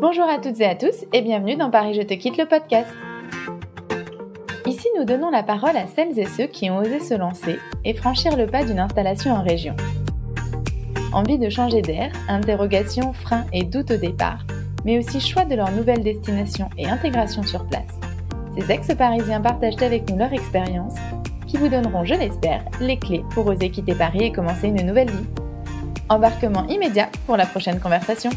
Bonjour à toutes et à tous et bienvenue dans Paris Je te quitte le podcast. Ici, nous donnons la parole à celles et ceux qui ont osé se lancer et franchir le pas d'une installation en région. Envie de changer d'air, interrogations, freins et doutes au départ, mais aussi choix de leur nouvelle destination et intégration sur place. Ces ex-parisiens partagent avec nous leur expérience qui vous donneront, je l'espère, les clés pour oser quitter Paris et commencer une nouvelle vie. Embarquement immédiat pour la prochaine conversation.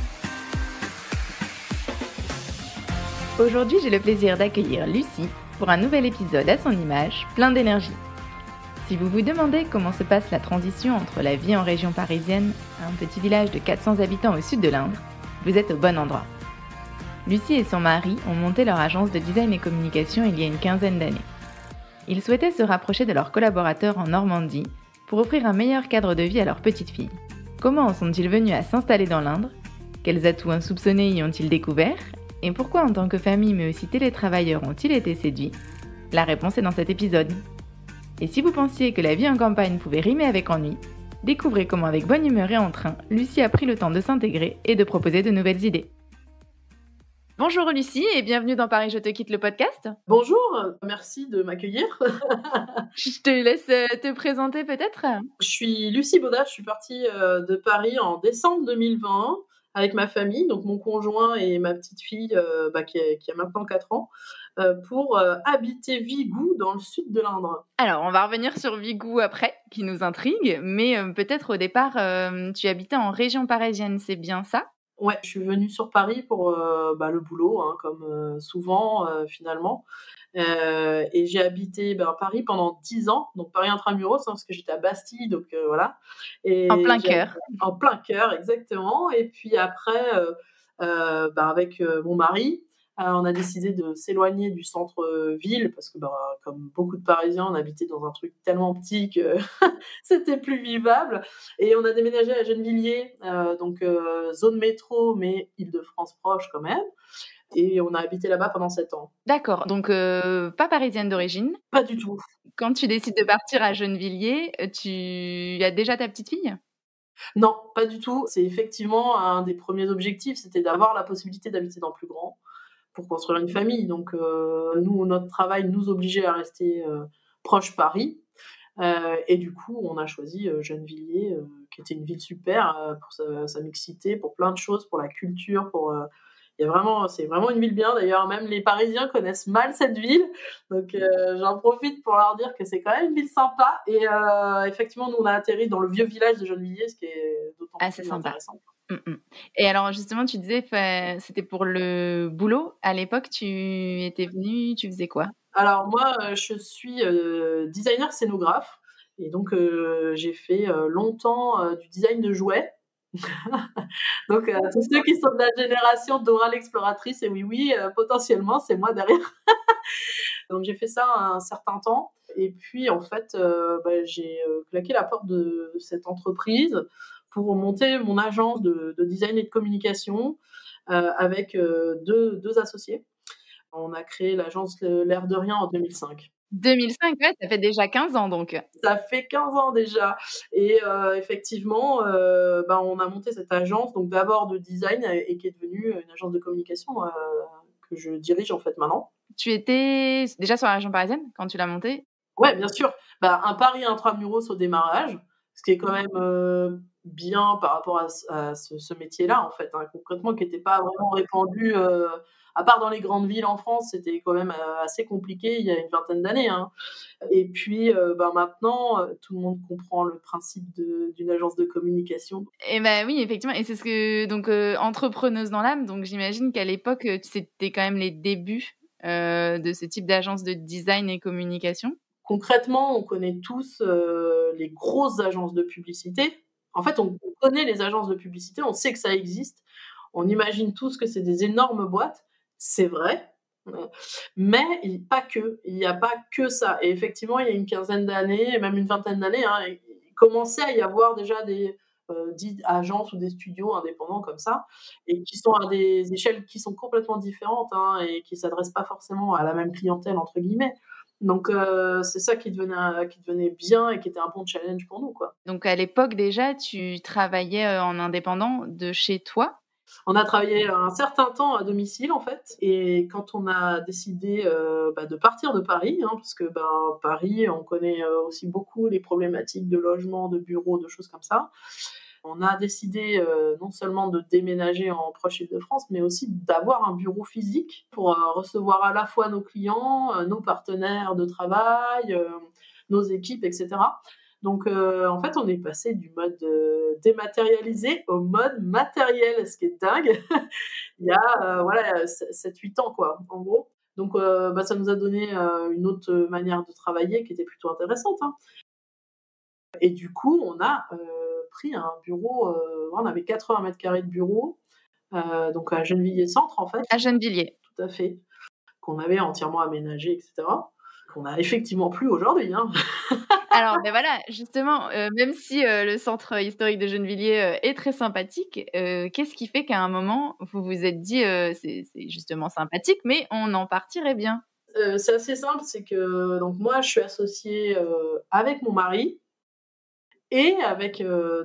Aujourd'hui, j'ai le plaisir d'accueillir Lucie pour un nouvel épisode à son image, plein d'énergie. Si vous vous demandez comment se passe la transition entre la vie en région parisienne à un petit village de 400 habitants au sud de l'Indre, vous êtes au bon endroit. Lucie et son mari ont monté leur agence de design et communication il y a une quinzaine d'années. Ils souhaitaient se rapprocher de leurs collaborateurs en Normandie pour offrir un meilleur cadre de vie à leur petite fille. Comment en sont-ils venus à s'installer dans l'Indre ? Quels atouts insoupçonnés y ont-ils découverts ? Et pourquoi en tant que famille mais aussi télétravailleurs ont-ils été séduits ? La réponse est dans cet épisode. Et si vous pensiez que la vie en campagne pouvait rimer avec ennui, découvrez comment avec bonne humeur et entrain, Lucie a pris le temps de s'intégrer et de proposer de nouvelles idées. Bonjour Lucie et bienvenue dans Paris Je te quitte le podcast. Bonjour, merci de m'accueillir. Je te laisse te présenter peut-être. Je suis Lucie Baudat, je suis partie de Paris en décembre 2020 avec ma famille, donc mon conjoint et ma petite fille qui a maintenant 4 ans, pour habiter Vigoux dans le sud de l'Indre. Alors, on va revenir sur Vigoux après, qui nous intrigue, mais peut-être au départ, tu habitais en région parisienne, c'est bien ça ? Ouais, je suis venue sur Paris pour le boulot, comme souvent finalement. Et j'ai habité à Paris pendant 10 ans, donc Paris intramuros, parce que j'étais à Bastille, donc voilà. Et en plein cœur. En plein cœur, exactement. Et puis après, avec mon mari, on a décidé de s'éloigner du centre-ville, parce que comme beaucoup de Parisiens, on habitait dans un truc tellement petit que c'était plus vivable. Et on a déménagé à Gennevilliers, zone métro, mais Île-de-France proche quand même. Et on a habité là-bas pendant 7 ans. D'accord, donc pas parisienne d'origine ? Pas du tout. Quand tu décides de partir à Gennevilliers, tu as déjà ta petite fille ? Non, pas du tout. C'est effectivement un des premiers objectifs, c'était d'avoir la possibilité d'habiter dans le plus grand pour construire une famille. Donc nous, notre travail nous obligeait à rester proche Paris. Et du coup, on a choisi Gennevilliers, qui était une ville super pour sa mixité, pour plein de choses, pour la culture, c'est vraiment une ville bien. D'ailleurs, même les Parisiens connaissent mal cette ville. Donc, j'en profite pour leur dire que c'est quand même une ville sympa. Et effectivement, nous, on a atterri dans le vieux village de Gennevilliers, ce qui est d'autant plus intéressant. Et alors, justement, tu disais que c'était pour le boulot. À l'époque, tu étais venue, tu faisais quoi ? Alors, moi, je suis designer scénographe. Et donc, j'ai fait longtemps du design de jouets. Donc, tous ceux qui sont de la génération Dora l'exploratrice, et oui, potentiellement, c'est moi derrière. Donc, j'ai fait ça un certain temps. Et puis, en fait, j'ai claqué la porte de cette entreprise pour monter mon agence de design et de communication avec deux associés. On a créé l'agence L'air de rien en 2005. 2005, ouais, ça fait déjà 15 ans donc. Ça fait 15 ans déjà. Et effectivement, on a monté cette agence, donc d'abord de design et qui est devenue une agence de communication que je dirige en fait maintenant. Tu étais déjà sur la région parisienne quand tu l'as montée ? Ouais, bien sûr. Un Paris intramuros au démarrage, ce qui est quand même bien par rapport à ce métier-là, en fait, concrètement, qui n'était pas vraiment répandu, à part dans les grandes villes en France, c'était quand même assez compliqué il y a une vingtaine d'années. Et puis, maintenant, tout le monde comprend le principe d'une agence de communication. Et oui, effectivement. Et c'est ce que donc entrepreneuse dans l'âme. Donc j'imagine qu'à l'époque, c'était quand même les débuts de ce type d'agence de design et communication. Concrètement, on connaît tous les grosses agences de publicité. En fait, on connaît les agences de publicité, on sait que ça existe. On imagine tous que c'est des énormes boîtes. C'est vrai. Mais il n'y a pas que ça. Et effectivement, il y a une quinzaine d'années, même une vingtaine d'années, il commençait à y avoir déjà des dites agences ou des studios indépendants comme ça, et qui sont à des échelles qui sont complètement différentes et qui ne s'adressent pas forcément à la même clientèle, entre guillemets. Donc, c'est ça qui devenait bien et qui était un bon challenge pour nous, quoi. Donc, à l'époque, déjà, tu travaillais en indépendant de chez toi. On a travaillé un certain temps à domicile, en fait, et quand on a décidé, de partir de Paris, hein, parce que, Paris, on connaît, aussi beaucoup les problématiques de logement, de bureaux, de choses comme ça. On a décidé, non seulement de déménager en proche Île-de-France, mais aussi d'avoir un bureau physique pour, recevoir à la fois nos clients, nos partenaires de travail, nos équipes et cetera. Donc, en fait, on est passé du mode, dématérialisé au mode matériel, ce qui est dingue. Il y a, voilà, 7-8 ans, quoi, en gros. Donc, ça nous a donné, une autre manière de travailler qui était plutôt intéressante, hein. Et du coup, on a, pris un bureau, on avait 80 mètres carrés de bureau, donc à Gennevilliers-Centre, en fait. À Gennevilliers. Tout à fait. Qu'on avait entièrement aménagé et cetera. Qu'on a effectivement plus aujourd'hui, hein. Alors, voilà, justement, même si, le centre historique de Gennevilliers, est très sympathique, qu'est-ce qui fait qu'à un moment, vous vous êtes dit, «C'est justement sympathique, mais on en partirait bien»? C'est assez simple, c'est que donc moi, je suis associée, avec mon mari et avec,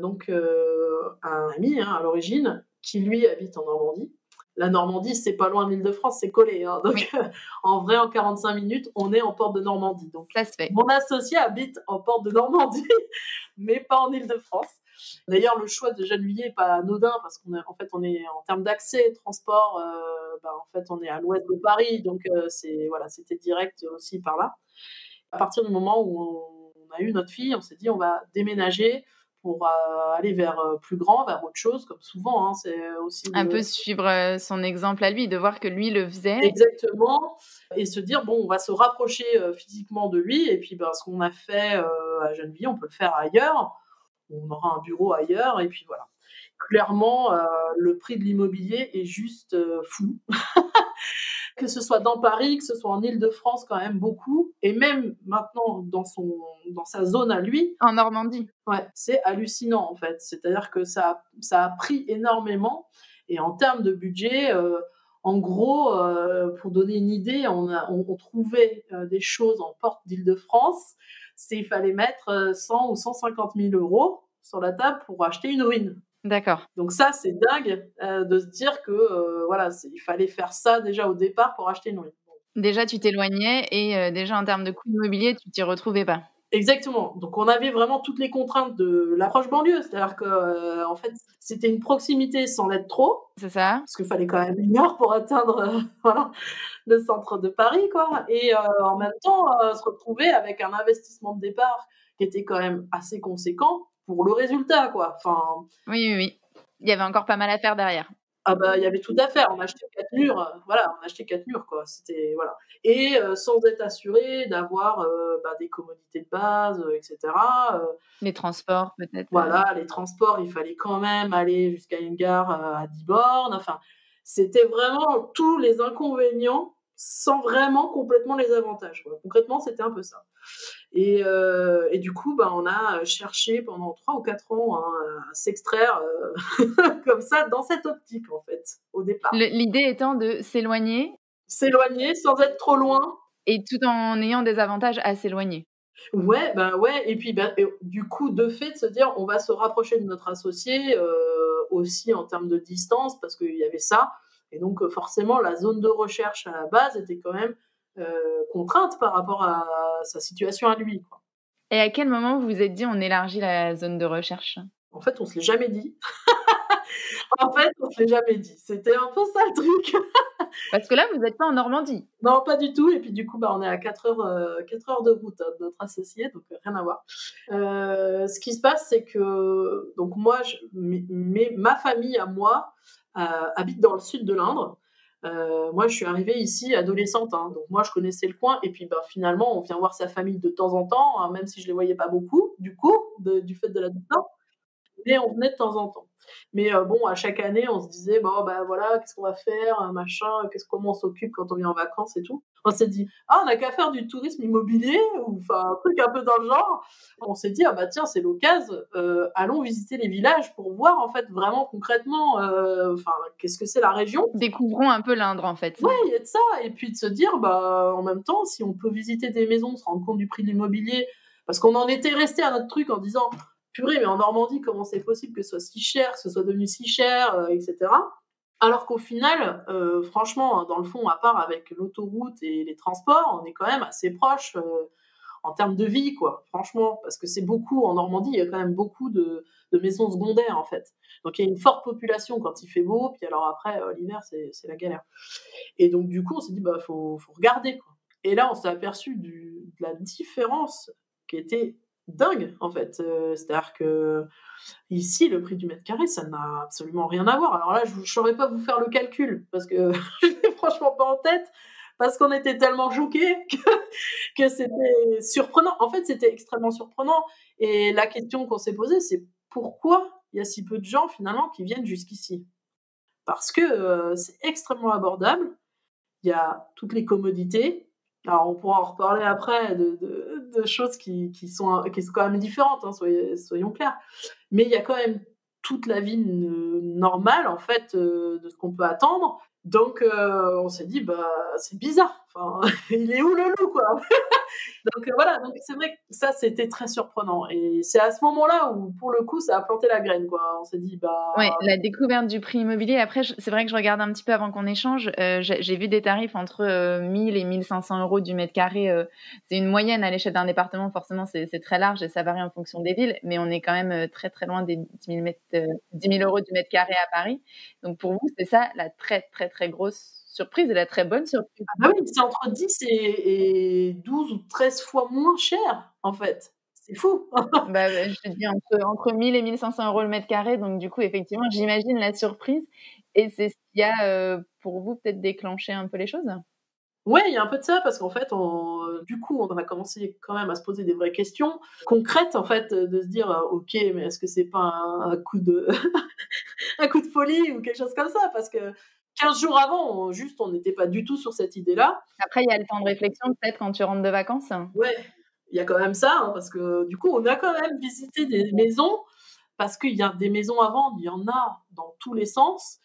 un ami, hein, à l'origine, qui lui habite en Normandie. La Normandie, c'est pas loin de l'Île-de-France, c'est collé, hein, donc Oui. en vrai, en 45 minutes, on est en porte de Normandie. Donc Ça se fait. mon associé habite en porte de Normandie, mais pas en Île-de-France. D'ailleurs, le choix de Gennevilliers est pas anodin parce en fait, on est en termes d'accès, transport, en fait, on est à l'ouest de Paris, donc c'est voilà, c'était direct aussi par là. À partir du moment où on a eu notre fille, on s'est dit: «On va déménager pour, aller vers, plus grand, vers autre chose», comme souvent, hein, c'est aussi Un le peu suivre, son exemple à lui, de voir que lui le faisait. exactement, et se dire: «Bon, on va se rapprocher, physiquement de lui et puis, ce qu'on a fait, à Gennevilliers, on peut le faire ailleurs. On aura un bureau ailleurs» et puis voilà. Clairement, le prix de l'immobilier est juste, fou. Que ce soit dans Paris, que ce soit en Île-de-France quand même beaucoup, et même maintenant dans sa zone à lui, En Normandie. ouais, c'est hallucinant en fait. C'est-à-dire que ça a pris énormément, et en termes de budget, en gros, pour donner une idée, on trouvait, des choses en porte d'Île-de-France, il fallait mettre, 100 ou 150 000 € sur la table pour acheter une ruine. D'accord. Donc ça, c'est dingue, de se dire que, voilà, il fallait faire ça déjà au départ pour acheter une ruine. Déjà, tu t'éloignais et déjà en termes de coût immobilier, tu t'y retrouvais pas? Exactement. Donc on avait vraiment toutes les contraintes de l'approche banlieue. C'est-à-dire que, en fait, c'était une proximité sans l'être trop, C'est ça? parce qu'il fallait quand même 1 heure pour atteindre, voilà, le centre de Paris, quoi, et en même temps, se retrouver avec un investissement de départ qui était quand même assez conséquent pour le résultat, quoi. Enfin, Oui, oui, oui. Il y avait encore pas mal à faire derrière. ah il y avait tout à faire. On a acheté 4 murs, voilà, on a acheté 4 murs, quoi. C'était voilà, et sans être assuré d'avoir, des commodités de base, et cetera, Les transports peut-être, voilà, les transports, il fallait quand même aller jusqu'à une gare, à 10 bornes. Enfin, c'était vraiment tous les inconvénients sans vraiment complètement les avantages, quoi. Concrètement, c'était un peu ça, et du coup, on a cherché pendant 3 ou 4 ans, hein, à s'extraire, comme ça, dans cette optique, en fait, au départ. l'idée étant de s'éloigner S'éloigner sans être trop loin. et tout en ayant des avantages à s'éloigner. Ouais, ouais, et puis, et du coup, de fait, de se dire: «On va se rapprocher de notre associé», aussi en termes de distance, parce qu'il y avait ça, et donc forcément, la zone de recherche à la base était quand même, heu, contrainte par rapport à sa situation à lui, quoi. Et à quel moment vous vous êtes dit: «On élargit la zone de recherche»? En fait, on se l'est jamais dit. En fait, on se l'est jamais dit. C'était un peu ça le truc. Parce que là, vous êtes pas en Normandie. Non, pas du tout, et puis du coup, on est à 4 heures de route, hein, de notre associé, donc rien à voir. Ce qui se passe, c'est que donc moi, ma famille à moi, habite dans le sud de l'Indre. Moi, je suis arrivée ici adolescente, hein, donc moi, je connaissais le coin, et puis, finalement, on vient voir sa famille de temps en temps, hein, même si je les voyais pas beaucoup, du coup, du fait de la distance. Mais on venait de temps en temps. Mais bon, à chaque année, on se disait: «Bon, voilà, qu'est-ce qu'on va faire? Machin, comment on s'occupe quand on vient en vacances et tout?» On s'est dit: «Ah, on n'a qu'à faire du tourisme immobilier», ou enfin un truc un peu dans le genre. On s'est dit: «Ah tiens, c'est l'occasion, allons visiter les villages pour voir en fait vraiment concrètement, qu'est-ce que c'est la région». Découvrons un peu l'Indre, en fait. Ouais, il y a de ça, et puis de se dire, en même temps, si on peut visiter des maisons, se rendre compte du prix de l'immobilier, parce qu'on en était resté à notre truc en disant: «Purée, mais en Normandie, comment c'est possible que ce soit si cher, que ce soit devenu si cher?» Et cetera. Alors qu'au final, franchement, dans le fond, à part avec l'autoroute et les transports, on est quand même assez proches, en termes de vie, quoi, franchement. Parce que c'est beaucoup en Normandie, il y a quand même beaucoup de maisons secondaires, en fait. Donc il y a une forte population quand il fait beau, puis alors après, l'hiver, c'est la galère. Et donc du coup, on s'est dit: «Bah, faut regarder, quoi». Et là, on s'est aperçu de la différence qui était dingue, en fait. C'est-à-dire qu'ici, le prix du mètre carré, ça n'a absolument rien à voir. Alors là, je ne saurais pas vous faire le calcul parce que je l'ai franchement pas en tête, parce qu'on était tellement choqués que c'était surprenant. En fait, c'était extrêmement surprenant et la question qu'on s'est posée, c'est: «Pourquoi il y a si peu de gens, finalement, qui viennent jusqu'ici?» Parce que, c'est extrêmement abordable, il y a toutes les commodités. Alors on pourra en reparler après de choses qui sont quand même différentes, hein, soyons clairs. Mais il y a quand même toute la vie normale, en fait, de ce qu'on peut attendre. Donc on s'est dit: «Bah, c'est bizarre, enfin, il est où le loup, quoi?» Donc voilà, donc c'est vrai que ça, c'était très surprenant et c'est à ce moment-là où, pour le coup, ça a planté la graine, quoi. On s'est dit: «Bah». Ouais, la découverte du prix immobilier. Après, c'est vrai que je regarde un petit peu avant qu'on échange. J'ai vu des tarifs entre 1000 et 1500 euros du mètre carré. C'est une moyenne à l'échelle d'un département. Forcément, c'est très large et ça varie en fonction des villes. Mais on est quand même très, très loin des 10 000 euros du mètre carré à Paris. Donc pour vous, c'est ça la très, très, très grosse surprise et la très bonne surprise. Ah bah oui, c'est entre 10 et 12 ou 13 fois moins cher, en fait. C'est fou. Je te dis entre 1000 et 1500 euros le mètre carré. Donc du coup, effectivement, j'imagine la surprise. Et c'est ce qui a, pour vous, peut-être déclenché un peu les choses? Ouais, il y a un peu de ça parce qu'en fait, du coup, on a commencé quand même à se poser des vraies questions concrètes, en fait, de se dire: «OK, mais est-ce que c'est pas un coup de un coup de folie ou quelque chose comme ça?» Parce que 15 jours avant, on n'était pas du tout sur cette idée-là. Après, il y a le temps de réflexion peut-être quand tu rentres de vacances? Ouais, il y a quand même ça, hein, parce que du coup, on a quand même visité des maisons, parce qu'il y a des maisons à vendre, il y en a dans tous les sens.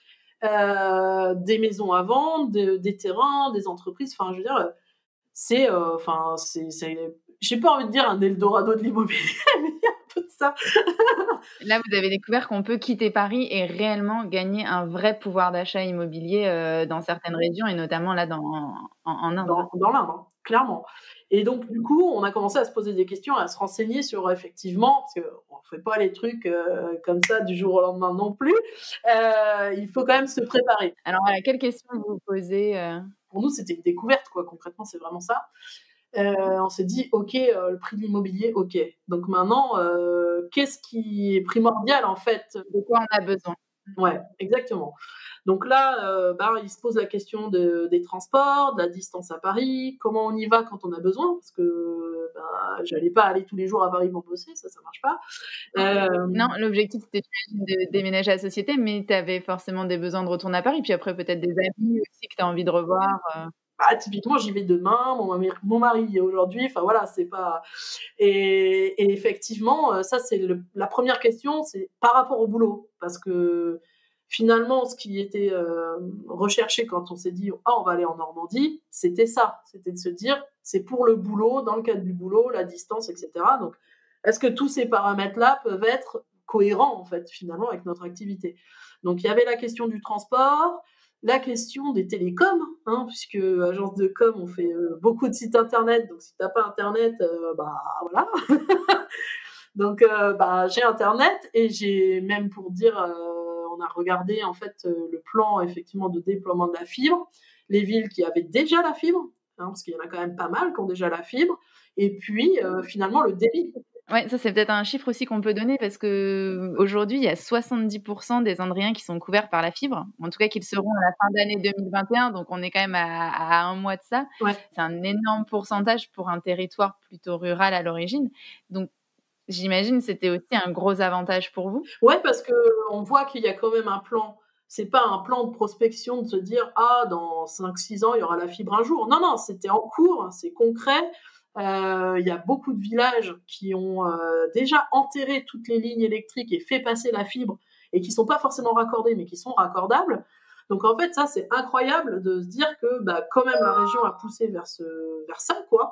Des maisons à vendre, des terrains, des entreprises, enfin, je veux dire, enfin, c'est j'ai pas envie de dire un eldorado de l'immobilier, mais il y a un peu de ça. Là, vous avez découvert qu'on peut quitter Paris et réellement gagner un vrai pouvoir d'achat immobilier, dans certaines régions et notamment là en Inde. Dans l'Inde, hein, clairement. Et donc du coup, on a commencé à se poser des questions, à se renseigner sur effectivement, parce qu'on fait pas les trucs, comme ça du jour au lendemain non plus, il faut quand même se préparer. Alors voilà, quelles questions vous vous posez, Pour nous, c'était une découverte, quoi, concrètement, c'est vraiment ça. On s'est dit: «OK, le prix de l'immobilier, OK. Donc maintenant, qu'est-ce qui est primordial, en fait?» de quoi on a besoin? Ouais, exactement. Donc là, il se pose la question des transports, de la distance à Paris, comment on y va quand on a besoin, parce que, j'allais pas aller tous les jours à Paris pour bosser, ça marche pas. Non, Hem, l'objectif c'était j'imagine de déménager à la société, mais tu avais forcément des besoins de retourner à Paris, puis après peut-être des amis aussi que tu as envie de revoir, Typiquement, j'y vais demain, mon mari y est aujourd'hui, enfin voilà, c'est pas. Et effectivement, ça c'est la première question, c'est par rapport au boulot. Parce que finalement, ce qui était, recherché quand on s'est dit: «Ah, on va aller en Normandie», c'était ça. C'était de se dire: «C'est pour le boulot, dans le cadre du boulot, la distance et cetera». Donc est-ce que tous ces paramètres-là peuvent être cohérents, en fait, finalement, avec notre activité? Donc il y avait la question du transport, la question des télécoms, hein, puisque agence de com, on fait, beaucoup de sites internet, donc si tu as pas internet, voilà. Donc j'ai internet et j'ai même pour dire, on a regardé en fait, le plan effectivement de déploiement de la fibre, les villes qui avaient déjà la fibre, hein, parce qu'il y en a quand même pas mal qui ont déjà la fibre et puis, finalement le débit. Ouais, ça, c'est peut-être un chiffre aussi qu'on peut donner parce qu'aujourd'hui, il y a 70 des Andriens qui sont couverts par la fibre. En tout cas, qu'ils seront à la fin d'année 2021, donc on est quand même à 1 mois de ça. Ouais. C'est un énorme pourcentage pour un territoire plutôt rural à l'origine. Donc j'imagine, c'était aussi un gros avantage pour vous? Ouais, parce qu'on voit qu'il y a quand même un plan. C'est pas un plan de prospection de se dire: «Ah, dans 5, 6 ans, il y aura la fibre un jour». Non, non, c'était en cours, c'est concret. Il y a beaucoup de villages qui ont, déjà enterré toutes les lignes électriques et fait passer la fibre et qui sont pas forcément raccordées, mais qui sont raccordables. Donc en fait, ça, c'est incroyable de se dire que, quand même la région a poussé vers ça, quoi.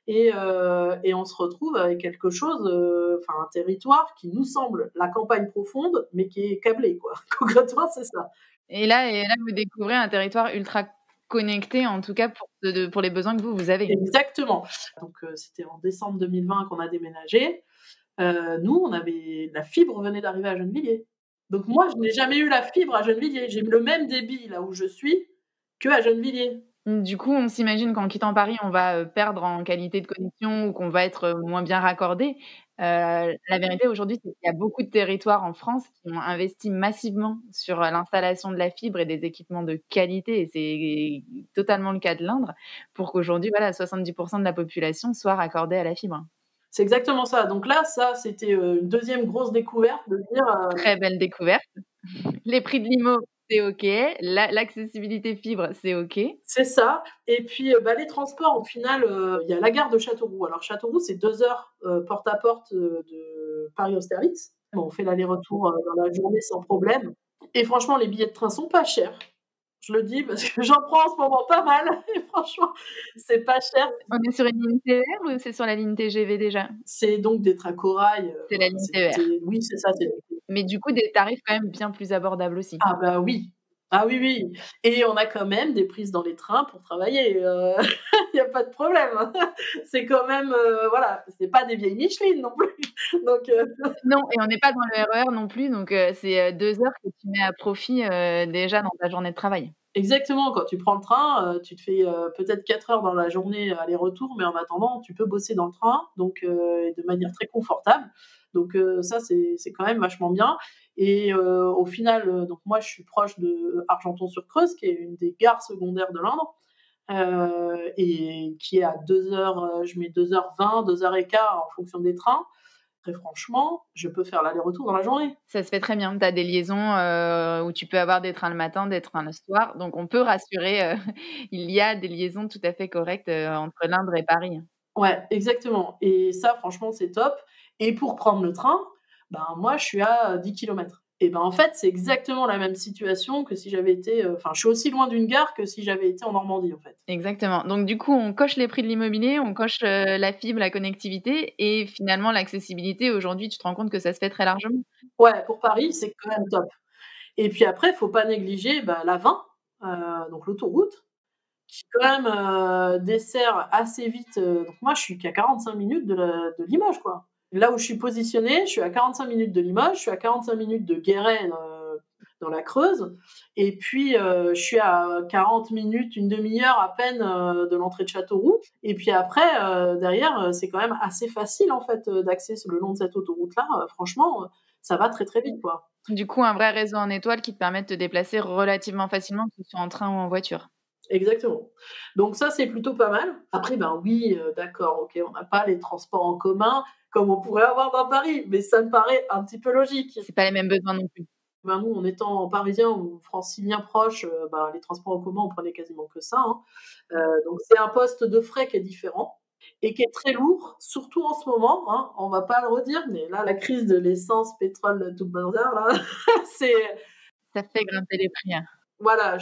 Et on se retrouve avec quelque chose, enfin un territoire qui nous semble la campagne profonde, mais qui est câblé, quoi. Concrètement, c'est ça. Et là, vous découvrez un territoire ultra connecté, en tout cas pour les besoins que vous avez. Exactement. Donc c'était en décembre 2020 qu'on a déménagé. Nous, on avait la fibre venait d'arriver à Gennevilliers. Donc moi, je n'ai jamais eu la fibre à Gennevilliers. J'ai le même débit là où je suis qu'à Gennevilliers. Du coup, on s'imagine qu'en quittant Paris, on va, perdre en qualité de connexion ou qu'on va être, moins bien raccordé. La vérité aujourd'hui, c'est qu'il y a beaucoup de territoires en France qui ont investi massivement sur, l'installation de la fibre et des équipements de qualité et c'est totalement le cas de l'Indre pour qu'aujourd'hui, voilà, 70 de la population soit raccordée à la fibre. C'est exactement ça. Donc là, ça, c'était, une deuxième grosse découverte de dire, Très belle découverte. Les prix de l'IMO, c'est OK. L'accessibilité fibre, c'est OK. c'est ça et puis, les transports au final, il y a la gare de Châteauroux. Alors Châteauroux, c'est 2 heures, porte à porte, de Paris-Austerlitz. Bon, on fait l'aller-retour, dans la journée sans problème et franchement, les billets de train sont pas chers. Je le dis parce que j'en prends en ce moment pas mal et franchement, c'est pas cher. On est sur une ligne TER ou c'est sur la ligne TGV déjà? C'est donc des trains corail, C'est la voilà, ligne TER. oui, c'est ça, c'est Mais du coup, des tarifs quand même bien plus abordables aussi. ah bah oui. Ah oui, oui et on a quand même des prises dans les trains pour travailler, il y a pas de problème. C'est quand même, voilà, c'est pas des vieilles Micheline non plus donc Non et on n'est pas dans le RER non plus, donc c'est, 2 heures que tu mets à profit, déjà dans ta journée de travail. exactement, quand tu prends le train, tu te fais, peut-être 4 heures dans la journée aller-retour, mais en attendant, tu peux bosser dans le train, donc et de manière très confortable. Donc ça, c'est quand même vachement bien et au final, donc moi, je suis proche de Argenton-sur-Creuse, qui est une des gares secondaires de l'Indre, et qui est à 2 heures, je mets 2h20, 2 heures et quart en fonction des trains. Très franchement, je peux faire l'aller-retour dans la journée. Ça se fait très bien. Tu as des liaisons, où tu peux avoir des trains le matin, des trains le soir, donc on peut rassurer, il y a des liaisons tout à fait correctes, entre l'Indre et Paris. Ouais, exactement et ça franchement c'est top et pour prendre le train, ben, moi je suis à, 10 kilomètres et ben, en fait, c'est exactement la même situation que si j'avais été, enfin je suis aussi loin d'une gare que si j'avais été en Normandie, en fait. Exactement. Donc du coup, on coche les prix de l'immobilier, on coche, la fibre, la connectivité et finalement l'accessibilité aujourd'hui, tu te rends compte que ça se fait très largement? Ouais, pour Paris, c'est quand même top et puis après, faut pas négliger, bah, la 20, donc l'autoroute qui quand même, dessert assez vite, donc moi je suis qu'à 45 minutes de Limoges, quoi. Là où je suis positionnée, je suis à 45 minutes de Limoges, je suis à 45 minutes de Guéret, dans la Creuse et puis, je suis à 40 minutes, une demi-heure à peine, de l'entrée de Châteauroux et puis après, derrière, c'est quand même assez facile en fait, d'accès le long de cette autoroute-là, franchement, ça va très, très vite, quoi. Du coup, un vrai réseau en étoile qui te permet de te déplacer relativement facilement, que ce soit en train ou en voiture. Exactement. Donc ça, c'est plutôt pas mal. Après, ben oui, d'accord, OK, on n'a pas les transports en commun comme on pourrait avoir dans Paris, mais ça me paraît un petit peu logique. C'est pas les mêmes besoins non plus. Ben nous, en étant parisiens ou franciliens proches, ben les transports en commun, on prenait quasiment que ça, hein. Donc c'est un poste de frais qui est différent et qui est très lourd, surtout en ce moment, hein. On va pas le redire, mais là, la crise de l'essence, pétrole, tout le bazar là, c'est Ça fait grimper les prix, hein. voilà,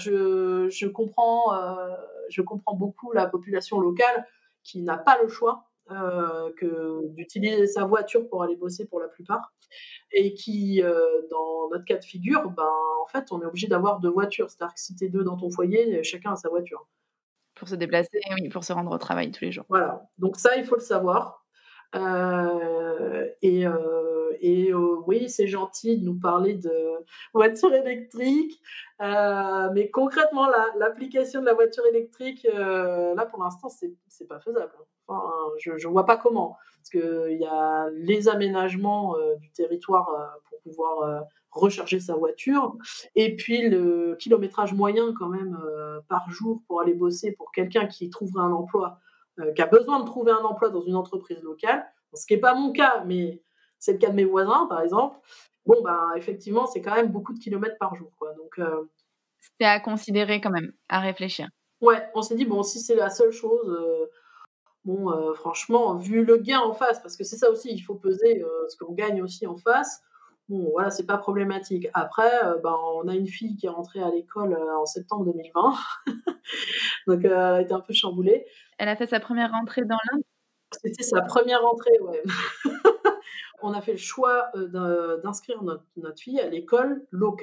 je comprends beaucoup la population locale qui n'a pas le choix, que d'utiliser sa voiture pour aller bosser pour la plupart et qui, dans notre cas de figure, ben, en fait, on est obligé d'avoir 2 voitures. C'est-à-dire que si tu es 2 dans ton foyer, chacun a sa voiture. Pour se déplacer, oui, pour se rendre au travail tous les jours. Voilà, donc ça, il faut le savoir. Oui, c'est gentil de nous parler de voiture électrique, mais concrètement, l'application de la voiture électrique, là, pour l'instant, c'est pas faisable, hein. Enfin, je vois pas comment. Parce qu'il y a les aménagements, du territoire, pour pouvoir, recharger sa voiture et puis le kilométrage moyen quand même, par jour pour aller bosser pour quelqu'un qui trouverait un emploi, qui a besoin de trouver un emploi dans une entreprise locale, ce qui n'est pas mon cas, mais c'est le cas de mes voisins, par exemple. Bon, ben, effectivement, c'est quand même beaucoup de kilomètres par jour, quoi. Donc, C'est à considérer quand même, à réfléchir. ouais, on s'est dit, bon, si c'est la seule chose, bon, franchement, vu le gain en face, parce que c'est ça aussi, il faut peser ce qu'on gagne aussi en face. Bon, voilà, c'est pas problématique. Après, ben, on a une fille qui est rentrée à l'école en septembre 2020, donc elle a été un peu chamboulée. Elle a fait sa première rentrée dans l'Inde? C'était sa première rentrée, ouais. On a fait le choix d'inscrire notre fille à l'école locale.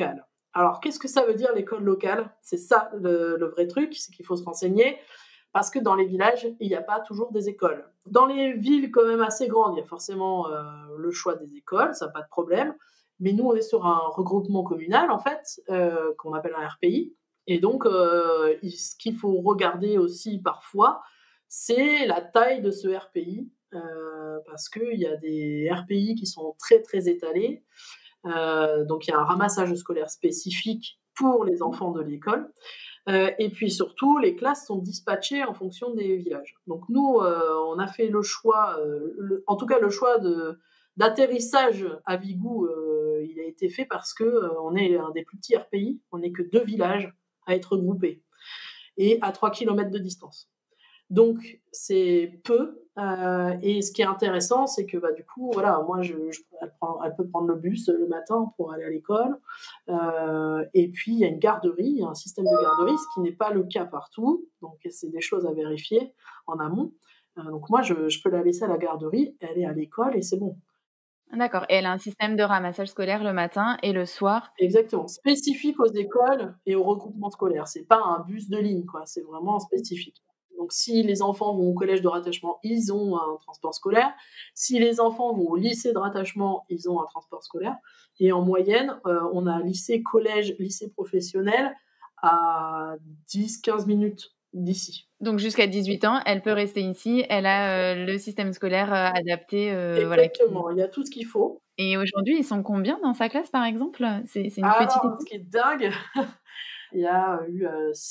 Alors, qu'est-ce que ça veut dire l'école locale? C'est ça le vrai truc, c'est qu'il faut se renseigner, parce que dans les villages, il n'y a pas toujours des écoles. Dans les villes quand même assez grandes, il y a forcément le choix des écoles, ça pas de problème. Mais nous, on est sur un regroupement communal, en fait, qu'on appelle un RPI. Et donc, ce qu'il faut regarder aussi parfois, c'est la taille de ce RPI, parce qu'il y a des RPI qui sont très, très étalés. Donc, il y a un ramassage scolaire spécifique pour les enfants de l'école. Et puis surtout, les classes sont dispatchées en fonction des villages. Donc nous, on a fait le choix, en tout cas le choix d'atterrissage à Vigou, il a été fait parce que on est un des plus petits RPI, on n'est que 2 villages à être regroupés et à 3 kilomètres de distance. Donc c'est peu, et ce qui est intéressant, c'est que du coup, voilà, moi, elle peut prendre le bus le matin pour aller à l'école, et puis il y a une garderie, il y a un système de garderie, ce qui n'est pas le cas partout, donc c'est des choses à vérifier en amont. Donc moi, je peux la laisser à la garderie, elle est à l'école et c'est bon. D'accord, et elle a un système de ramassage scolaire le matin et le soir? Exactement, spécifique aux écoles et aux regroupements scolaires. C'est pas un bus de ligne, quoi, c'est vraiment spécifique. Donc si les enfants vont au collège de rattachement, ils ont un transport scolaire. Si les enfants vont au lycée de rattachement, ils ont un transport scolaire. Et en moyenne, on a lycée, collège, lycée professionnel à 10-15 minutes d'ici. Donc jusqu'à 18 ans, elle peut rester ici, elle a, le système scolaire, adapté, voilà qui Exactement, il y a tout ce qu'il faut. et aujourd'hui, ils sont combien dans sa classe, par exemple? C'est une petite Alors, ce équipe? qui est dingue, il y a eu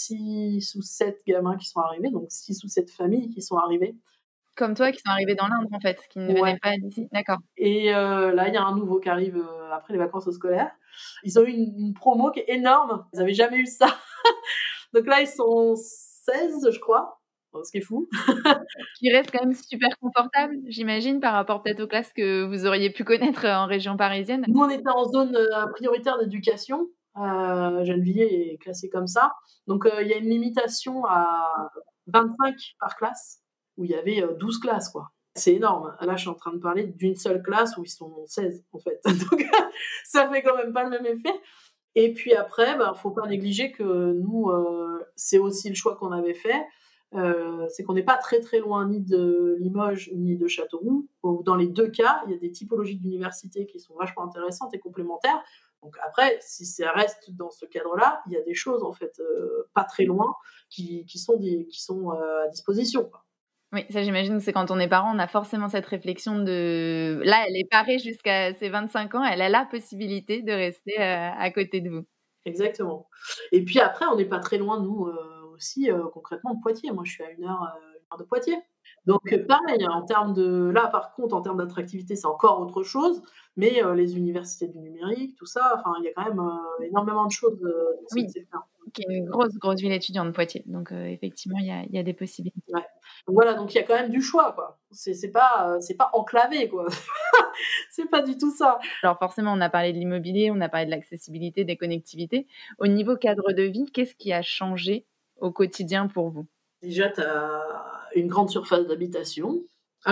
6 ou 7 gamins qui sont arrivés, donc 6 ou 7 familles qui sont arrivées. Comme toi, qui sont arrivés dans l'Indre, en fait, qui ne venaient Ouais. pas d'ici? D'accord. Et là, il y a un nouveau qui arrive après les vacances scolaires. Ils ont eu une promo qui est énorme. Ils n'avaient jamais eu ça. Donc là, ils sont 16, je crois, ce qui est fou. Qui reste quand même super confortable, j'imagine, par rapport peut-être aux classes que vous auriez pu connaître, en région parisienne? Nous, on était en zone prioritaire d'éducation. Gennevilliers est classé comme ça. Donc, il y a une limitation à 25 par classe, où il y avait 12 classes, quoi. C'est énorme. Là, je suis en train de parler d'une seule classe où ils sont 16, en fait. Donc, ça fait quand même pas le même effet. Et puis après, faut pas négliger que nous, c'est aussi le choix qu'on avait fait, c'est qu'on n'est pas très, très loin ni de Limoges ni de Châteauroux. Dans les 2 cas, il y a des typologies d'universités qui sont vachement intéressantes et complémentaires. Donc après, si ça reste dans ce cadre-là, il y a des choses en fait, pas très loin qui sont à disposition, quoi. Oui, ça j'imagine que c'est quand on est parent, on a forcément cette réflexion de là, elle est parée jusqu'à ses 25 ans, elle a la possibilité de rester, à côté de vous. Exactement. Et puis après, on n'est pas très loin, nous, aussi, concrètement de Poitiers. Moi, je suis à 1 heure de Poitiers. Donc pareil, hein, en termes de là, par contre, en termes d'attractivité, c'est encore autre chose, mais les universités du numérique, tout ça, enfin, il y a quand même, énormément de choses, dans ce Oui, secteur. qui est une grosse, grosse ville étudiante, Poitiers, donc effectivement, il y a des possibilités. Ouais. Donc voilà, donc il y a quand même du choix, quoi. C'est pas enclavé, quoi. C'est pas du tout ça. Alors forcément, on a parlé de l'immobilier, on a parlé de l'accessibilité, des connectivités. Au niveau cadre de vie, qu'est-ce qui a changé au quotidien pour vous? Déjà, tu as une grande surface d'habitation,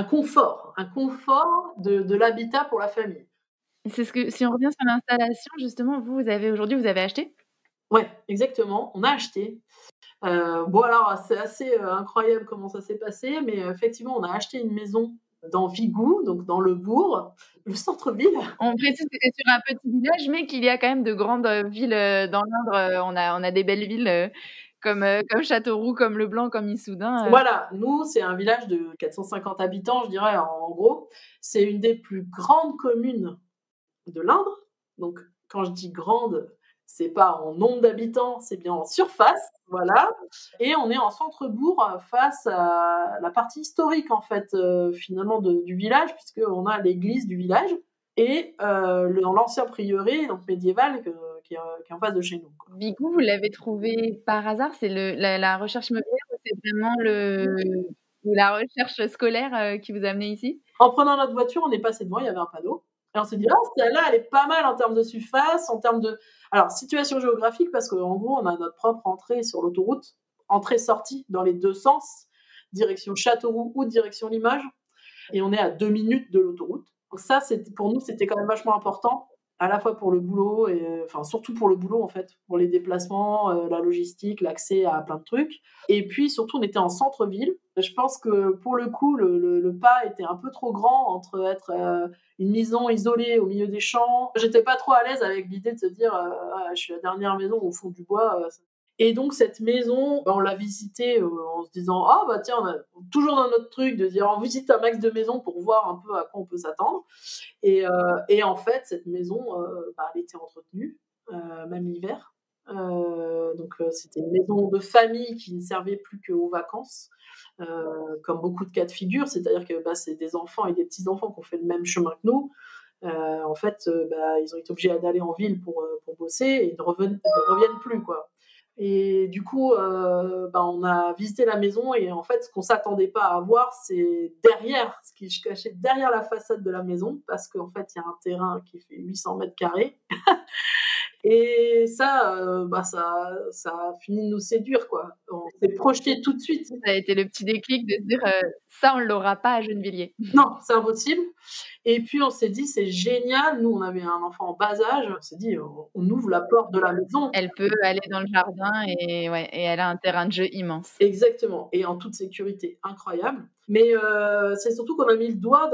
un confort de l'habitat pour la famille. C'est ce que si on revient sur l'installation, justement, vous avez acheté? Ouais, exactement, on a acheté. Bon alors c'est assez, incroyable comment ça s'est passé, mais effectivement, on a acheté une maison dans Vigou, donc dans le bourg, le centre-ville. On précise que c'est sur un petit village, mais qu'il y a quand même de grandes, villes, dans l'Indre, on a des belles villes, comme Châteauroux, comme Leblanc, comme Issoudun, Voilà, nous, c'est un village de 450 habitants, je dirais, en gros. C'est une des plus grandes communes de l'Indre. Donc quand je dis grande, c'est pas en nombre d'habitants, c'est bien en surface, voilà. Et on est en centre-bourg, face à la partie historique, en fait, finalement du village, puisqu'on a l'église du village et l'ancien prieuré, donc médiéval, qui est en face de chez nous, quoi. Vigou, vous l'avez trouvé par hasard? C'est la recherche immobilière ou c'est vraiment ou la recherche scolaire, qui vous a amené ici? En prenant notre voiture, on est passé devant, il y avait un panneau et on s'est dit: «Ah, celle-là, elle est pas mal en termes de surface, en termes de» alors situation géographique parce qu'en gros, on a notre propre entrée sur l'autoroute, entrée-sortie dans les 2 sens, direction Châteauroux ou direction Limoges et on est à 2 minutes de l'autoroute. Donc ça, pour nous, c'était quand même vachement important. à la fois pour le boulot et enfin, surtout pour le boulot, en fait, pour les déplacements, la logistique, l'accès à plein de trucs et puis surtout, on était en centre-ville. Je pense que pour le coup, le pas était un peu trop grand entre être, une maison isolée au milieu des champs. J'étais pas trop à l'aise avec l'idée de se dire, «Ah, je suis la dernière maison au fond du bois», et donc cette maison, bah, on l'a visitée, en se disant: «Ah bah tiens», on a toujours dans notre truc de dire: «On visite un max de maisons pour voir un peu à quoi on peut s'attendre», et en fait, cette maison, bah, elle était entretenue, même l'hiver. C'était une maison de famille qui ne servait plus qu'aux vacances, comme beaucoup de cas de figure. C'est-à-dire que, bah, c'est des enfants et des petits-enfants qui ont fait le même chemin que nous. En fait, bah, ils ont été obligés d'aller en ville pour bosser et ne reviennent plus, quoi. Et du coup, bah, on a visité la maison et en fait, ce qu'on s'attendait pas à voir, c'est derrière, ce qui se cachait derrière la façade de la maison, parce qu'en fait, il y a un terrain qui fait 800 m². Et ça, bah, ça a fini de nous séduire, quoi. On s'est projeté tout de suite. Ça a été le petit déclic de se dire, «Ça, on l'aura pas à Gennevilliers». Non, c'est impossible. Et puis on s'est dit: «C'est génial». Nous, on avait un enfant en bas âge. On s'est dit: «On ouvre la porte de la maison». Elle peut aller dans le jardin et ouais et elle a un terrain de jeu immense. Exactement, et en toute sécurité, incroyable. Mais c'est surtout qu'on a mis le doigt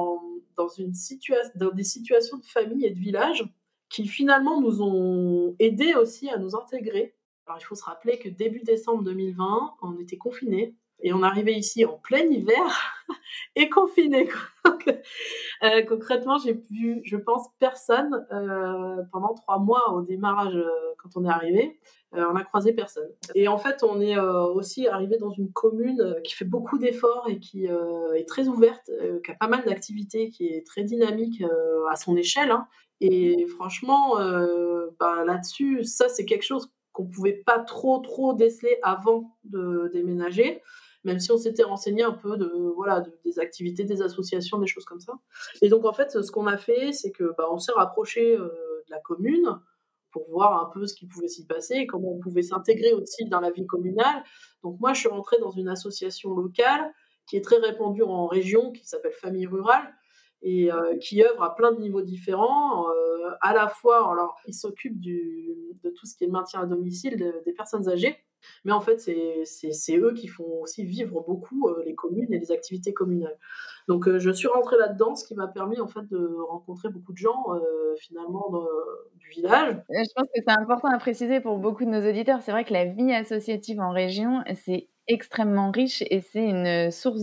dans des situations de famille et de village qui finalement nous ont aidés aussi à nous intégrer. Alors il faut se rappeler que début décembre 2020, on était confinés et on arrivait ici en plein hiver et confinés, quoi. Donc concrètement, j'ai vu, je pense, personne, pendant 3 mois au démarrage, quand on est arrivé. On a croisé personne. Et en fait, on est, aussi arrivé dans une commune, qui fait beaucoup d'efforts et qui, est très ouverte, qui a pas mal d'activités, qui est très dynamique, à son échelle, hein. Et franchement, bah, là-dessus, ça, c'est quelque chose qu'on pouvait pas trop déceler avant de déménager, même si on s'était renseigné un peu des activités, des associations, des choses comme ça. Et donc en fait, ce qu'on a fait, c'est que, bah, on s'est rapproché de la commune pour voir un peu ce qui pouvait s'y passer et comment on pouvait s'intégrer aussi dans la vie communale. Donc moi, je suis rentrée dans une association locale qui est très répandue en région, qui s'appelle Famille Rurale et qui œuvre à plein de niveaux différents. À la fois, alors ils s'occupent de tout ce qui est maintien à domicile des personnes âgées, mais en fait, c'est eux qui font aussi vivre beaucoup les communes et les activités communales. Donc je suis rentrée là-dedans, ce qui m'a permis en fait de rencontrer beaucoup de gens finalement du village. Je pense que c'est important à préciser pour beaucoup de nos auditeurs. C'est vrai que la vie associative en région, c'est extrêmement riche et c'est une source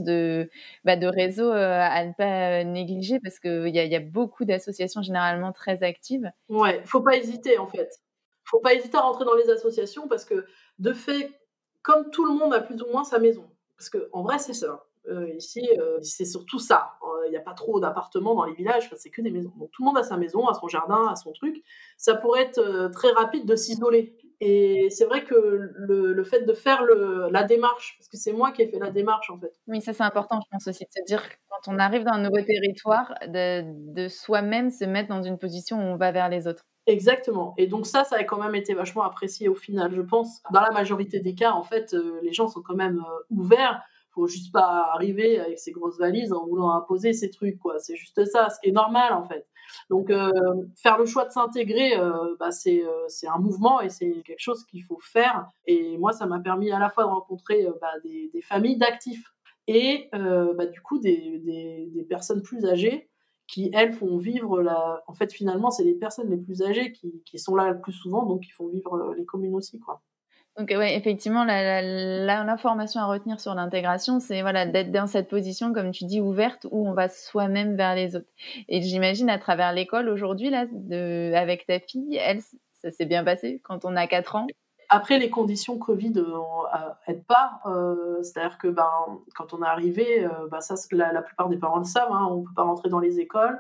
de réseau, à ne pas négliger parce qu'il y a beaucoup d'associations généralement très actives. Ouais, faut pas hésiter en fait. Faut pas hésiter à rentrer dans les associations parce que de fait, comme tout le monde a plus ou moins sa maison, parce qu'en vrai c'est ça. Ici, c'est surtout ça. Il y a pas trop d'appartements dans les villages, enfin, c'est que des maisons. Donc tout le monde a sa maison, a son jardin, a son truc. Ça pourrait être, très rapide de s'isoler et c'est vrai que le fait de faire la démarche, parce que c'est moi qui ai fait la démarche en fait. Oui, ça, c'est important, je pense aussi, de se dire quand on arrive dans un nouveau territoire, de soi-même se mettre dans une position où on va vers les autres. Exactement, et donc ça a quand même été vachement apprécié au final, je pense. Dans la majorité des cas, en fait, les gens sont quand même, ouverts. Faut juste pas arriver avec ses grosses valises en voulant imposer ses trucs, quoi. C'est juste ça, ce qui est normal, en fait. Donc faire le choix de s'intégrer, bah, c'est un mouvement et c'est quelque chose qu'il faut faire, et moi, ça m'a permis à la fois de rencontrer, bah, des familles d'actifs et bah, du coup des personnes plus âgées qui, elles, font vivre en fait, finalement, c'est les personnes les plus âgées qui sont là le plus souvent, donc qui font vivre, les communes aussi, quoi. Donc ouais, effectivement, l'information à retenir sur l'intégration, c'est voilà, d'être dans cette position, comme tu dis, ouverte, où on va soi-même vers les autres. Et j'imagine à travers l'école aujourd'hui, là, avec ta fille, elle, ça s'est bien passé quand on a 4 ans? Après, les conditions covid, aident pas, c'est-à-dire que, ben, quand on est arrivé, bah, ça, la plupart des parents le savent, hein, on peut pas rentrer dans les écoles,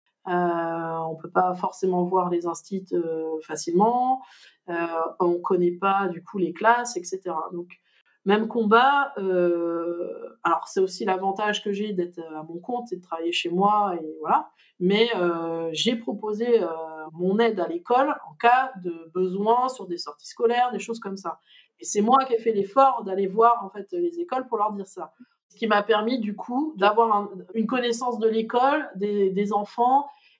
on peut pas forcément voir les instituts, facilement, heu, on connaît pas du coup les classes et cetera. Donc même combat, alors c'est aussi l'avantage que j'ai d'être, à mon compte et de travailler chez moi et voilà. Mais j'ai proposé, mon aide à l'école en cas de besoin sur des sorties scolaires, des choses comme ça. Et c'est moi qui ai fait l'effort d'aller voir en fait les écoles pour leur dire ça. Ce qui m'a permis du coup d'avoir une connaissance de l'école, des enfants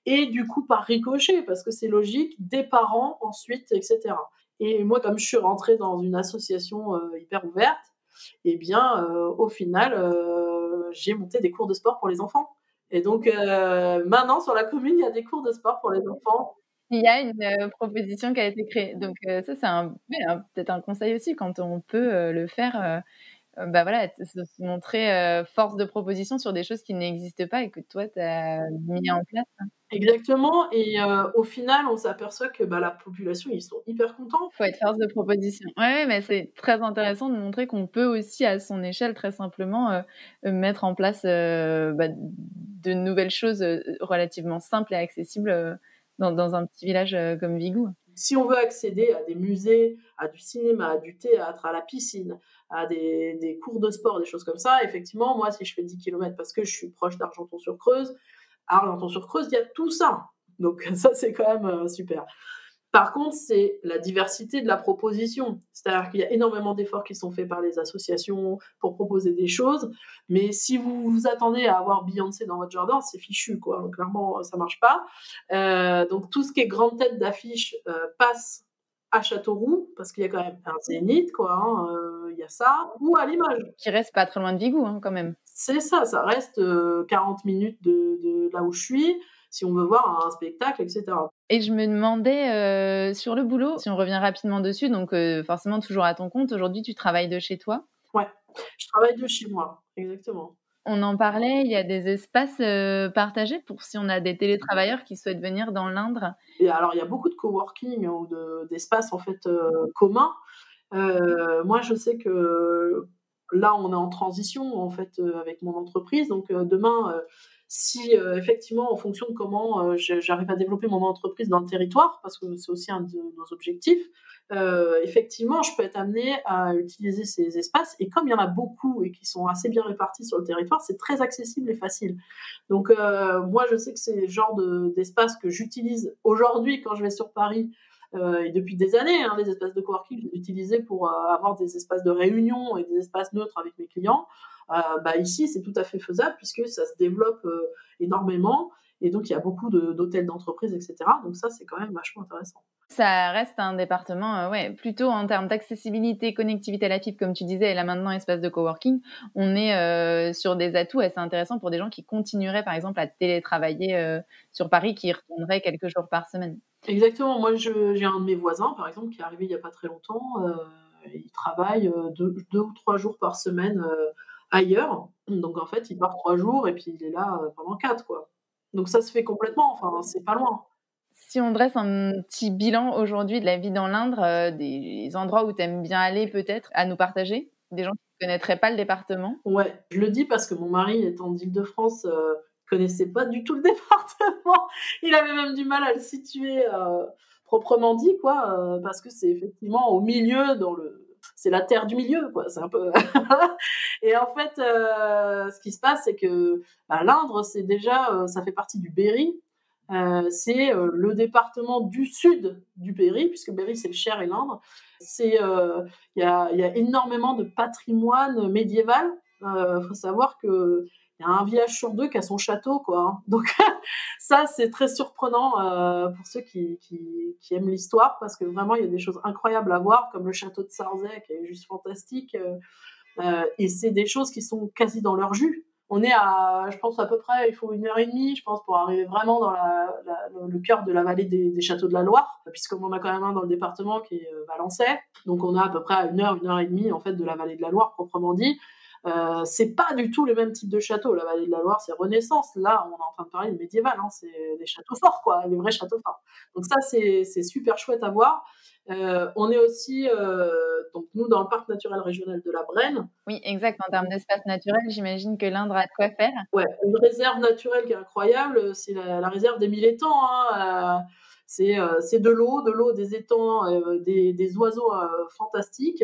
et du coup, par ricochet, parce que c'est logique, des parents ensuite, etc. Et moi, comme je suis rentrée dans une association hyper ouverte, eh bien, au final, j'ai monté des cours de sport pour les enfants. Et donc, maintenant, sur la commune, il y a des cours de sport pour les enfants. Il y a une, proposition qui a été créée. Donc, ça, c'est ouais, peut-être un conseil aussi quand on peut, le faire, bah, voilà, se montrer, force de proposition sur des choses qui n'existent pas et que toi, tu as mis en place. Exactement. Et au final, on s'aperçoit que, bah, la population, ils sont hyper contents. Faut être force de proposition. Ouais, ouais, mais c'est très intéressant de montrer qu'on peut aussi, à son échelle, très simplement, mettre en place, bah, de nouvelles choses, relativement simples et accessibles, dans un petit village, comme Vigou. Si on veut accéder à des musées, à du cinéma, à du théâtre, à la piscine, à des cours de sport, des choses comme ça, effectivement, moi, si je fais 10 kilomètres parce que je suis proche d'Argenton-sur-Creuse, à Argenton-sur-Creuse, il y a tout ça. Donc ça, c'est quand même super. Par contre, c'est la diversité de la proposition. C'est-à-dire qu'il y a énormément d'efforts qui sont faits par les associations pour proposer des choses, mais si vous vous attendez à avoir Beyoncé dans votre jardin, c'est fichu, quoi. Donc, clairement, ça marche pas. Donc, tout ce qui est grande tête d'affiche passe à Châteauroux, parce qu'il y a quand même un zénith, quoi. Il y a ça, ou à Limoges. Qui reste pas très loin de Vigou, hein, quand même. C'est ça, ça reste 40 minutes de là où je suis, si on veut voir un spectacle, etc. Et je me demandais, sur le boulot, si on revient rapidement dessus, donc forcément toujours à ton compte, aujourd'hui tu travailles de chez toi? Ouais, je travaille de chez moi, exactement. On en parlait, il y a des espaces, partagés pour si on a des télétravailleurs qui souhaitent venir dans l'Indre? Et alors, il y a beaucoup de coworking ou d'espaces en fait communs. Moi, je sais que là, on est en transition en fait avec mon entreprise. Donc demain, si effectivement, en fonction de comment j'arrive à développer mon entreprise dans le territoire, parce que c'est aussi un de nos objectifs, effectivement, je peux être amenée à utiliser ces espaces. Et comme il y en a beaucoup et qui sont assez bien répartis sur le territoire, c'est très accessible et facile. Donc moi, je sais que c'est le genre d'espace que j'utilise aujourd'hui quand je vais sur Paris et depuis des années, hein, les espaces de coworking, je les utilisais pour avoir des espaces de réunion et des espaces neutres avec mes clients. Bah, ici, c'est tout à fait faisable puisque ça se développe énormément et donc il y a beaucoup d'hôtels d'entreprise, etc. Donc ça, c'est quand même vachement intéressant. Ça reste un département, ouais, plutôt en termes d'accessibilité, connectivité à la fibre, comme tu disais, et là maintenant espace de coworking, on est sur des atouts assez intéressants pour des gens qui continueraient par exemple à télétravailler sur Paris, qui y retourneraient quelques jours par semaine. Exactement. Moi, j'ai un de mes voisins, par exemple, qui est arrivé il y a pas très longtemps. Il travaille 2 ou 3 jours par semaine ailleurs. Donc en fait, il part 3 jours et puis il est là pendant 4, quoi. Donc ça se fait complètement. Enfin, c'est pas loin. Si on dresse un petit bilan aujourd'hui de la vie dans l'Indre, des endroits où tu aimes bien aller peut-être à nous partager? Des gens qui ne connaîtraient pas le département? Ouais, je le dis parce que mon mari étant d'Île-de-France, connaissait pas du tout le département. Il avait même du mal à le situer, proprement dit quoi, parce que c'est effectivement au milieu c'est la terre du milieu quoi, c'est un peu et en fait, ce qui se passe, c'est que, bah, l'Indre, c'est déjà, ça fait partie du Berry. C'est, le département du sud du Berry, puisque Berry, c'est le Cher et l'Indre. C'est, il y a énormément de patrimoine médiéval. Faut savoir qu'il y a un village sur 2 qui a son château, quoi, hein. Donc ça, c'est très surprenant, pour ceux qui aiment l'histoire, parce que vraiment, il y a des choses incroyables à voir, comme le château de Sarzay, qui est juste fantastique, et c'est des choses qui sont quasi dans leur jus. On est à, je pense à peu près, il faut 1 heure et demie, je pense, pour arriver vraiment dans le cœur de la vallée des châteaux de la Loire, puisqu'on en a quand même un dans le département qui est Valençay. Donc on est à peu près à 1 heure et demie en fait de la vallée de la Loire proprement dit. C'est pas du tout le même type de château. La vallée de la Loire, c'est Renaissance. Là, on est en train de parler de médiéval. Hein. C'est des châteaux forts, quoi, les vrais châteaux forts. Donc ça, c'est super chouette à voir. On est aussi, donc nous, dans le parc naturel régional de la Brenne. Oui, exact. En termes d'espace naturel, j'imagine que l'Indre a de quoi faire. Ouais, une réserve naturelle qui est incroyable, c'est la réserve des 1000 étangs. Hein. C'est de l'eau, des étangs, des oiseaux fantastiques.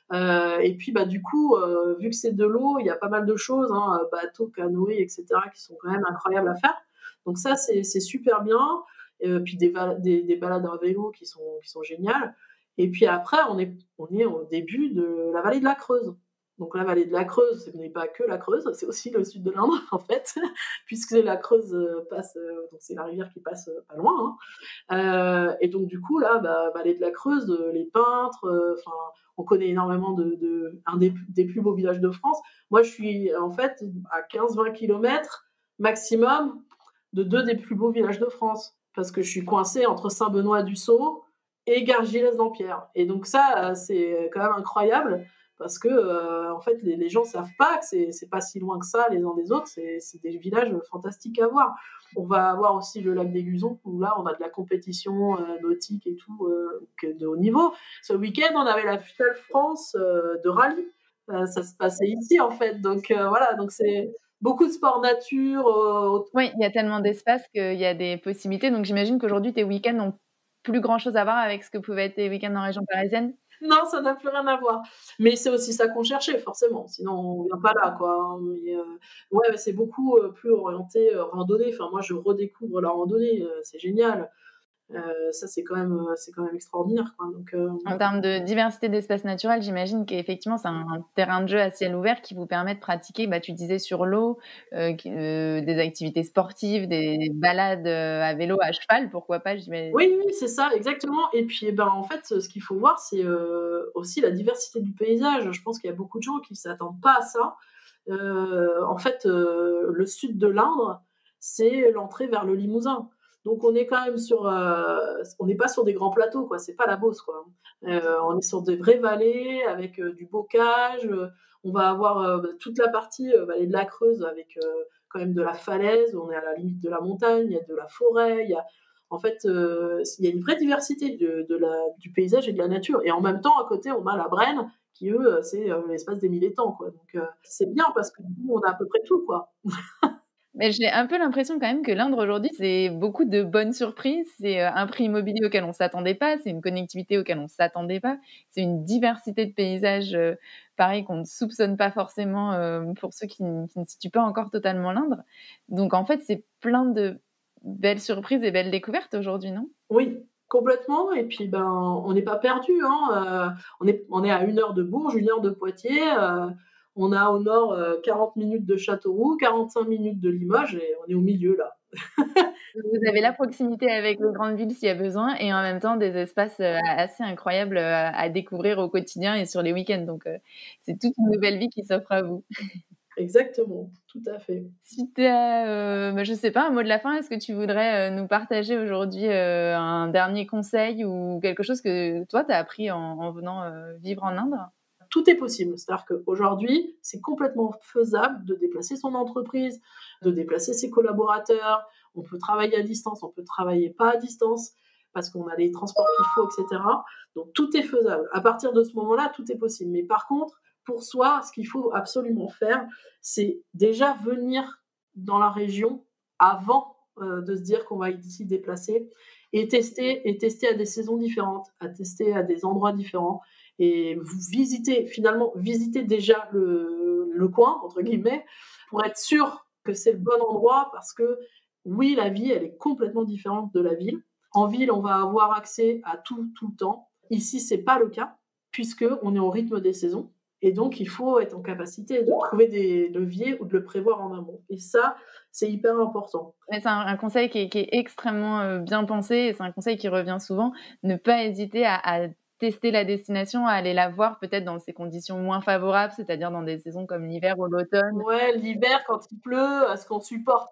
Et puis, bah, du coup, vu que c'est de l'eau, il y a pas mal de choses, hein, bateaux, canoës, etc., qui sont quand même incroyables à faire. Donc ça, c'est super bien. Puis des balades à vélo qui sont géniales. Et puis après, on est au début de la vallée de la Creuse. Donc la vallée de la Creuse, ce n'est pas que la Creuse, c'est aussi le sud de l'Indre en fait, puisque la Creuse passe, donc c'est la rivière qui passe pas loin. Hein. Et donc du coup là, vallée de la Creuse, les peintres, enfin on connaît énormément un des plus beaux villages de France. Moi je suis en fait à 15-20 kilomètres maximum de deux des plus beaux villages de France, parce que je suis coincée entre Saint-Benoît-du-Sault et Gargilès-Dampierre. Et donc ça, c'est quand même incroyable, parce que en fait, les gens savent pas que c'est pas si loin que ça les uns des autres. C'est des villages fantastiques à voir. On va avoir aussi le lac d'Aiguzon, où là, on a de la compétition nautique et tout, de haut niveau. Ce week-end, on avait la Finale France de rallye. Ça se passait ici, en fait. Donc voilà, donc c'est beaucoup de sport nature. Oui, il y a tellement d'espace qu'il y a des possibilités. Donc j'imagine qu'aujourd'hui, tes week-ends n'ont plus grand-chose à voir avec ce que pouvaient être tes week-ends en région parisienne? Non, ça n'a plus rien à voir. Mais c'est aussi ça qu'on cherchait forcément, sinon on vient pas là, quoi, hein. Mais ouais, c'est beaucoup, plus orienté, randonnée. Enfin, moi, je redécouvre la randonnée, c'est génial. Ça, c'est quand même extraordinaire, quoi, donc En termes de diversité d'espaces naturels, j'imagine qu'effectivement, c'est un terrain de jeu à ciel ouvert qui vous permet de pratiquer, tu disais sur l'eau, des activités sportives, des balades, à vélo, à cheval, pourquoi pas, j'imagine? oui, oui, c'est ça, exactement. Et puis, en fait, ce qu'il faut voir, c'est, aussi la diversité du paysage. Je pense qu'il y a beaucoup de gens qui s'attendent pas à ça. En fait, le sud de l'Indre, c'est l'entrée vers le Limousin. Donc on est quand même on n'est pas sur des grands plateaux, quoi. C'est pas la Beauce, quoi. On est sur des vraies vallées avec du bocage. On va avoir toute la partie vallée de la Creuse avec quand même de la falaise. On est à la limite de la montagne. Il y a de la forêt. En fait, il y a une vraie diversité du paysage et de la nature. Et en même temps, à côté, on a la Brenne qui, eux, c'est l'espace des mille étangs, quoi. Donc, c'est bien parce que nous, on a à peu près tout, quoi. Mais j'ai un peu l'impression quand même que l'Indre aujourd'hui, c'est beaucoup de bonnes surprises. C'est un prix immobilier auquel on s'attendait pas, c'est une connectivité auquel on s'attendait pas, c'est une diversité de paysages, pareil qu'on ne soupçonne pas forcément pour ceux qui ne situent pas encore totalement l'Indre. Donc en fait, c'est plein de belles surprises et belles découvertes aujourd'hui, non? Oui, complètement. Et puis, on n'est pas perdu, hein. On est à 1 heure de Bourges, 1 heure de Poitiers. On a au nord 40 minutes de Châteauroux, 45 minutes de Limoges, et on est au milieu, là. Vous avez la proximité avec les grandes villes s'il y a besoin et en même temps des espaces, assez incroyables, à découvrir au quotidien et sur les week-ends. Donc, c'est toute une nouvelle vie qui s'offre à vous. Exactement, tout à fait. Si tu as, je sais pas, un mot de la fin, est-ce que tu voudrais, nous partager aujourd'hui, un dernier conseil ou quelque chose que toi tu as appris en venant, vivre en Inde? Tout est possible. C'est-à-dire qu'aujourd'hui, c'est complètement faisable de déplacer son entreprise, de déplacer ses collaborateurs. On peut travailler à distance, on peut travailler pas à distance parce qu'on a les transports qu'il faut, etc. Donc tout est faisable. À partir de ce moment-là, tout est possible. Mais par contre, pour soi, ce qu'il faut absolument faire, c'est déjà venir dans la région avant de se dire qu'on va s'y déplacer et tester à des saisons différentes, à tester à des endroits différents et vous visitez déjà le coin, entre guillemets, pour être sûr que c'est le bon endroit, parce que oui, la vie, elle est complètement différente de la ville. En ville, on va avoir accès à tout, tout le temps. Ici, c'est pas le cas, puisqu'on est au rythme des saisons. Et donc, il faut être en capacité de trouver des leviers ou de le prévoir en amont. Et ça, c'est hyper important. Mais c'est un conseil qui est extrêmement, bien pensé et c'est un conseil qui revient souvent. Ne pas hésiter à tester la destination, à aller la voir peut-être dans ces conditions moins favorables, c'est-à-dire dans des saisons comme l'hiver ou l'automne. Ouais, l'hiver, quand il pleut, ce qu'on supporte.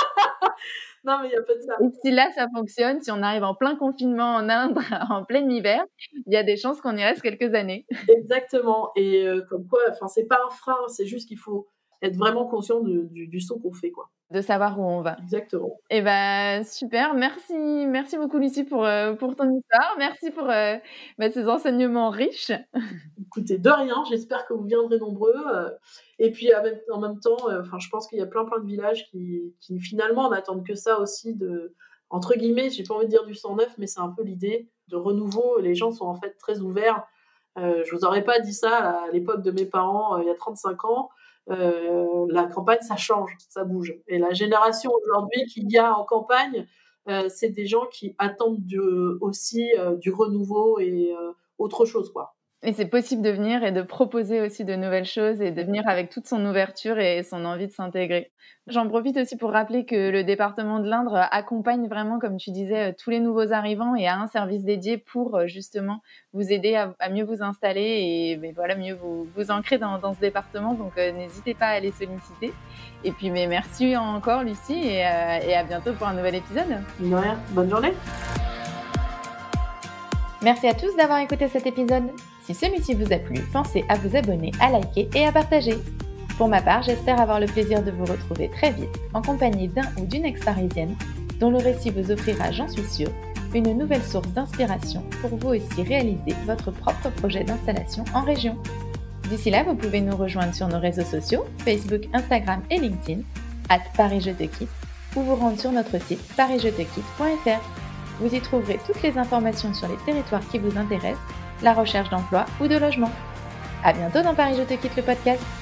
Non, mais il y a pas de ça. Et si là, ça fonctionne, si on arrive en plein confinement en Inde, en plein hiver, il y a des chances qu'on y reste quelques années. Exactement. Et comme quoi, enfin, c'est pas un frein, c'est juste qu'il faut être vraiment conscient du saut qu'on fait, quoi. De savoir où on va. Exactement. Eh ben, super. Merci beaucoup Lucie pour ton histoire. Merci pour, ces enseignements riches. Écoutez, de rien, j'espère que vous viendrez nombreux. Et puis en même temps, enfin, je pense qu'il y a plein de villages qui finalement n'attendent que ça aussi de, entre guillemets, j'ai pas envie de dire du sang neuf, mais c'est un peu l'idée de renouveau. Les gens sont en fait très ouverts. Je vous aurais pas dit ça à l'époque de mes parents, il y a 35 ans. La campagne, ça change, ça bouge. Et la génération aujourd'hui qu'il y a en campagne, c'est des gens qui attendent aussi du renouveau et autre chose, quoi. Et c'est possible de venir et de proposer aussi de nouvelles choses et de venir avec toute son ouverture et son envie de s'intégrer. J'en profite aussi pour rappeler que le département de l'Indre accompagne vraiment, comme tu disais, tous les nouveaux arrivants et a un service dédié pour justement vous aider à mieux vous installer et voilà, mieux vous ancrer dans ce département. Donc n'hésitez pas à les solliciter. Et puis merci encore Lucie et à bientôt pour un nouvel épisode. De rien, bonne journée. Merci à tous d'avoir écouté cet épisode. Si celui-ci vous a plu, pensez à vous abonner, à liker et à partager. Pour ma part, j'espère avoir le plaisir de vous retrouver très vite en compagnie d'un ou d'une ex-parisienne dont le récit vous offrira, j'en suis sûre, une nouvelle source d'inspiration pour vous aussi réaliser votre propre projet d'installation en région. D'ici là, vous pouvez nous rejoindre sur nos réseaux sociaux, Facebook, Instagram et LinkedIn, @ParisJeTeQuitte, ou vous rendre sur notre site parisjetequitte.fr. Vous y trouverez toutes les informations sur les territoires qui vous intéressent, la recherche d'emploi ou de logement. À bientôt dans Paris Je te quitte le podcast.